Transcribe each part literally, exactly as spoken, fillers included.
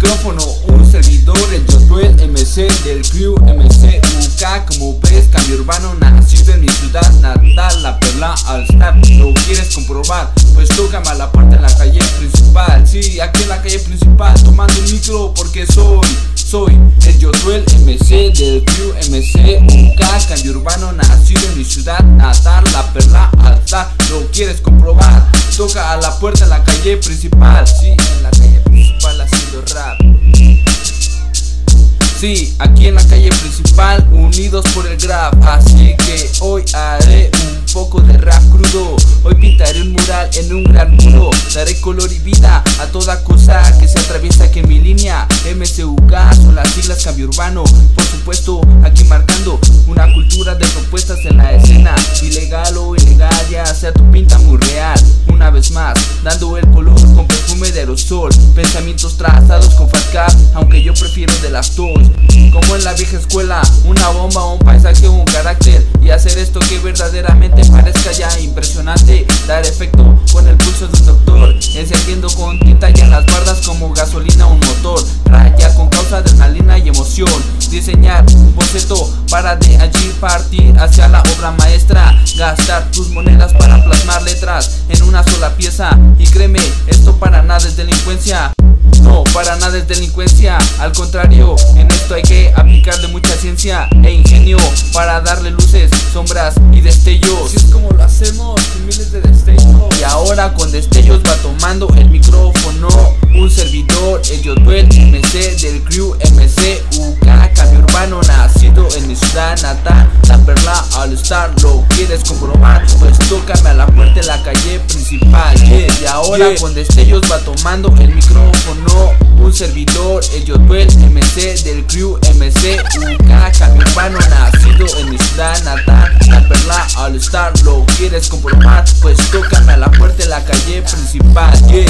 micrófono, un servidor, el Yotuel M C del crew M C U K. Como ves, cambio urbano, nacido en mi ciudad natal, La Perla All Star. ¿Lo quieres comprobar? Pues tócame a la puerta en la calle principal. Sí, aquí en la calle principal, tomando el micro porque soy Soy el Yotuel M C del crew M C U K. Cambio urbano, nacido en mi ciudad natal, La Perla All Star. ¿Lo quieres comprobar? Toca a la puerta en la calle principal. Sí, en la calle principal haciendo rap. Sí, aquí en la calle principal, unidos por el grab. Así que hoy haré un poco de rap crudo. Hoy pintaré un mural en un gran muro. Daré color y vida a toda cosa que se atraviesa aquí en mi línea. M C U K son las siglas, cambio urbano. Por supuesto, aquí marcando una cultura de propuestas en la escena. Ilegal o ilegal, ya sea tu pinta muy real. Una vez más, dando el color con perfume de aerosol. Pensamientos trazados con fat cap, aunque yo prefiero de las dos. Como en la vieja escuela, una bomba, un paisaje, un carácter. Y hacer esto que verdaderamente parezca ya impresionante. Dar efecto con el pulso de un doctor, encendiendo con tinta ya las bardas como gasolina un motor. Rayar con causa, adrenalina y emoción. Diseñar un boceto para de allí partir hacia la obra maestra. Gastar tus monedas para plasmar letras en una sola pieza. Y créeme, esto para nada es delincuencia. No, para nada es delincuencia, al contrario, en esto hay que aplicarle mucha ciencia e ingenio para darle luces, sombras y destellos. Así es como lo hacemos, con miles de destellos. Y ahora con destellos va tomando el micrófono un servidor, el Yotuel M C del crew M C U K. Cambio urbano, nacido en mi ciudad natal, La Perla All Star. ¿Lo quieres comprobar? Pues tócame a la puerta en la calle principal. Yeah. Y ahora yeah. con destellos va tomando el micrófono un servidor, el Yotuel M C del crew M C U K. Cambio urbano, nacido en mi ciudad natal, La Perla All Star. ¿Lo quieres comprobar? Pues tócame a la puerta en la calle principal. Yeah.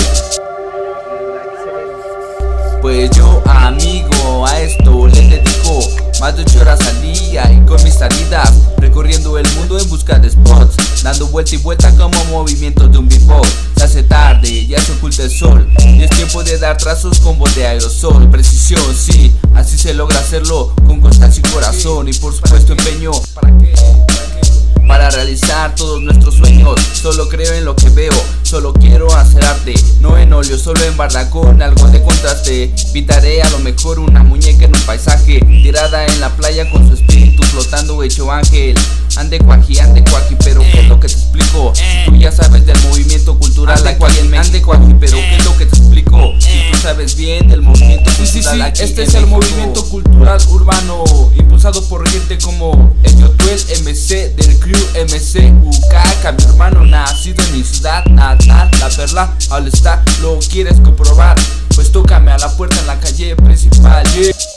Pues yo, amigo, a esto le dedico más de ocho horas al día. Y con mis salidas recorriendo el mundo en busca de spots, dando vuelta y vuelta como movimientos de un beatbox. Se hace tarde, ya se oculta el sol, y es tiempo de dar trazos con voz de aerosol. Precisión, sí, así se logra hacerlo con constancia y corazón. Y por supuesto empeño ¿Para qué? Para realizar todos nuestros sueños. Solo creo en lo que veo, solo quiero hacer arte, no en óleo, solo en bardacón, algo de contraste. Pintaré a lo mejor una muñeca en un paisaje, tirada en la playa con su espíritu flotando hecho ángel. Ande cuaji, ande cuaji, pero ¿qué es lo que te explico? Si tú ya sabes del movimiento cultural ande aquí en México. Ande cuaji, pero ¿qué es lo que te explico? Si tú sabes bien del movimiento cultural sí, sí, sí. aquí Este en es el México. Movimiento cultural urbano, impulsado por gente como el Yotuel M C del crew M C U K. Cambio urbano, nacido en mi ciudad natal, La Perla All Star. ¿Lo quieres comprobar? Pues tócame a la puerta en la calle principal. Yeah.